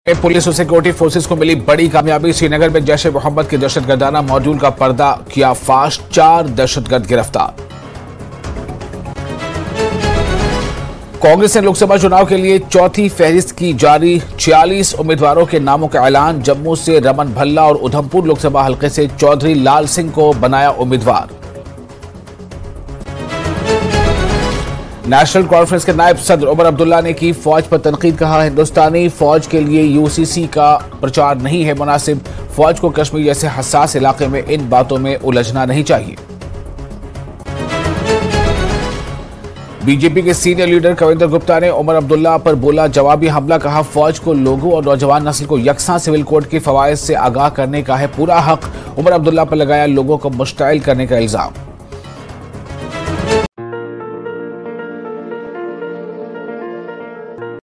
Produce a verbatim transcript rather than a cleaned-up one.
Police और security forces को मिली बड़ी कामयाबी। श्रीनगर में जैश ए मोहम्मद के दहशतगर्दाना मॉड्यूल का पर्दा किया फाश, चार दहशतगर्द गिरफ्तार। कांग्रेस ने लोकसभा चुनाव के लिए चौथी फहरिस्त की जारी, छियालीस उम्मीदवारों के नामों का ऐलान। जम्मू से रमन भल्ला और उधमपुर लोकसभा हलके से चौधरी लाल सिंह को बनाया उम्मीदवार। नेशनल कॉन्फ्रेंस के नायब सदर उमर अब्दुल्ला ने की फौज पर तनकीद, कहा हिंदुस्तानी फौज के लिए यूसीसी का प्रचार नहीं है मुनासिब। फौज को कश्मीर जैसे हसास इलाके में इन बातों में उलझना नहीं चाहिए। बीजेपी के सीनियर लीडर कविंदर गुप्ता ने उमर अब्दुल्ला पर बोला जवाबी हमला, कहा फौज को लोगों और नौजवान नस्ल को यकसा सिविल कोड के फवायद से आगाह करने का है पूरा हक। उमर अब्दुल्ला पर लगाया लोगों को मुश्ताइल करने का इल्जाम।